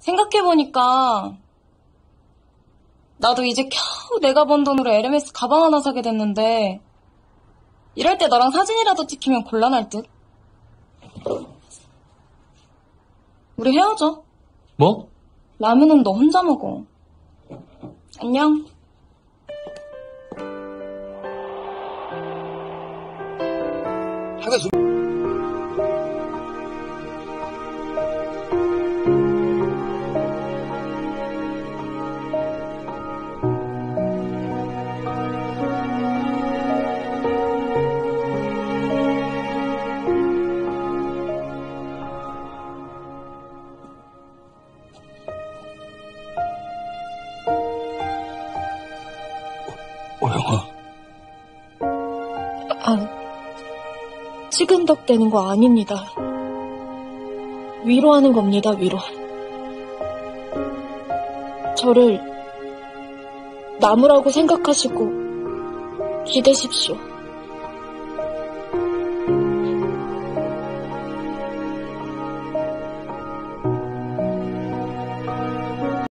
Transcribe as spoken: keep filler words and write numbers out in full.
생각해보니까 나도 이제 겨우 내가 번 돈으로 에르메스 가방 하나 사게 됐는데 이럴 때 너랑 사진이라도 찍히면 곤란할 듯. 우리 헤어져. 뭐? 라면은 너 혼자 먹어. 안녕. 하나 좀... 오영아. 아, 치근덕 되는 거 아닙니다. 위로하는 겁니다, 위로. 저를 나무라고 생각하시고 기대십시오.